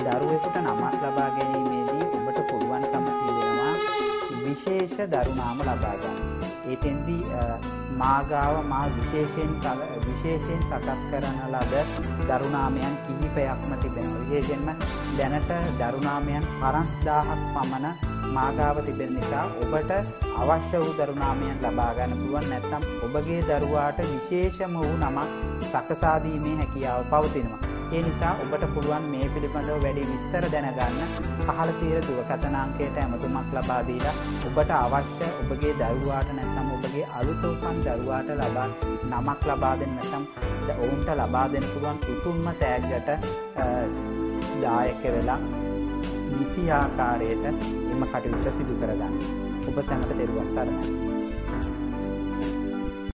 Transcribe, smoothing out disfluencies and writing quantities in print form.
දරුවෙකුට නමක් ලබා ගැනීමේදී ඔබට පුළුවන්කම තියෙනවා විශේෂ දරු නාම ලබා ගන්න. ඒතෙන්දී මාගාව මා විශේෂයෙන් සකස් කරන ලද දරු නාමයන් කිහිපයක්ම තිබෙනවා. විශේෂයෙන්ම දැනට දරු නාමයන් 50000ක් පමණ මාගාව තිබෙන නිසා ඔබට අවශ්‍ය වූ දරු නාමයන් ලබා ගන්න පුළුවන්. නැත්නම් ඔබගේ දරුවාට විශේෂම වූ නමක් සකසා දීමේ හැකියාව පවතිනවා. ඒ නිසා ඔබට පුළුවන් මේ පිළිබඳව වැඩි විස්තර දැනගන්න පහළ තියෙන දුරකථන අංකයට ඇමතුමක් ලබා දීලා ඔබට අවශ්‍ය ඔබගේ දරුවාට නැත්නම් ඔබගේ අලුත උපන් දරුවාට නමක් ලබා දෙන්න නැත්නම් ඔවුන්ට ලබා දෙන්න පුළුවන් උතුම්ම තෑග්ගට දායක වෙලා නිසි ආකාරයට එම කටයුත්ත සිදු කරගන්න. ඔබ සැමට තෙරුවන් සරණයි.